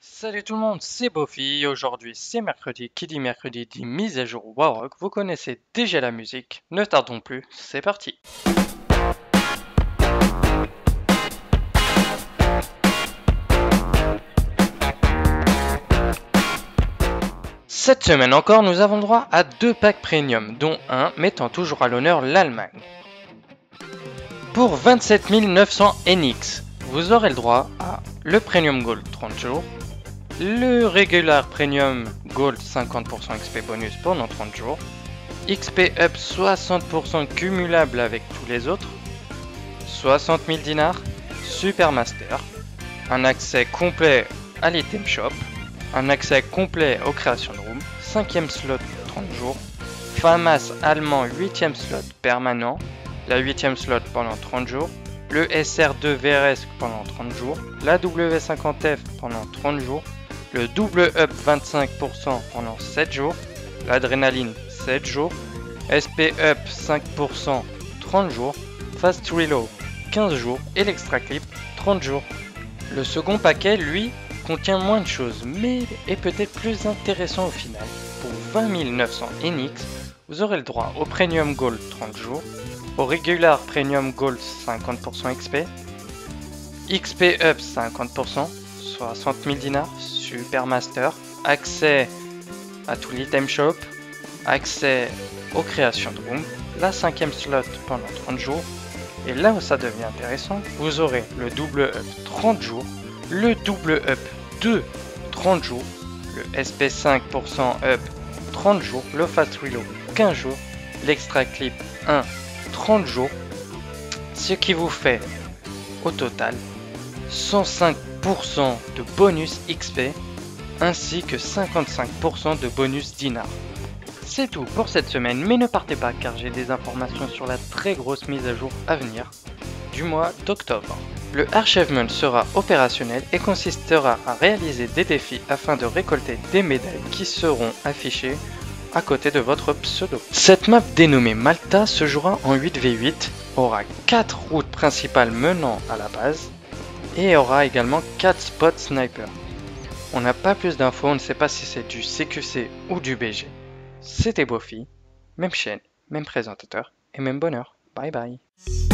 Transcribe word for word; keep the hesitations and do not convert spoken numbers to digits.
Salut tout le monde, c'est Bofi. Aujourd'hui c'est mercredi. Qui dit mercredi dit mise à jour Warrock. Vous connaissez déjà la musique. Ne tardons plus, c'est parti. Cette semaine encore, nous avons droit à deux packs premium, dont un mettant toujours à l'honneur l'Allemagne. Pour vingt-sept mille neuf cents N X, vous aurez le droit à le Premium Gold trente jours, le Regular Premium Gold cinquante pour cent X P bonus pendant trente jours, X P up soixante pour cent cumulable avec tous les autres, soixante mille dinars, Super Master, un accès complet à l'item shop, un accès complet aux créations de room, cinquième slot trente jours, FAMAS allemand huitième slot permanent, la huitième slot pendant trente jours, le S R deux V R S pendant trente jours, la W cinquante F pendant trente jours, le double up vingt-cinq pour cent pendant sept jours, l'adrénaline sept jours, S P up cinq pour cent trente jours, Fast Reload quinze jours et l'Extra Clip trente jours. Le second paquet, lui, contient moins de choses, mais est peut-être plus intéressant au final. Pour vingt mille neuf cents N X, vous aurez le droit au Premium Gold trente jours, au Regular Premium Gold cinquante pour cent X P, X P up cinquante pour cent, soixante mille dinars, Super Master, accès à tout l'item shop, accès aux créations de room, la cinquième slot pendant trente jours, et là où ça devient intéressant, vous aurez le double up trente jours, le double up deux trente jours, le S P cinq pour cent up trente jours, le Fast Reload quinze jours, l'Extra Clip un trente jours, ce qui vous fait au total cent cinq pour cent de bonus X P ainsi que cinquante-cinq pour cent de bonus dinars. C'est tout pour cette semaine, mais ne partez pas car j'ai des informations sur la très grosse mise à jour à venir du mois d'octobre. Le Archivement sera opérationnel et consistera à réaliser des défis afin de récolter des médailles qui seront affichées à côté de votre pseudo. Cette map dénommée Malta se jouera en huit v huit, aura quatre routes principales menant à la base et aura également quatre spots sniper. On n'a pas plus d'infos, on ne sait pas si c'est du C Q C ou du B G. C'était Bofi, même chaîne, même présentateur et même bonheur. Bye bye.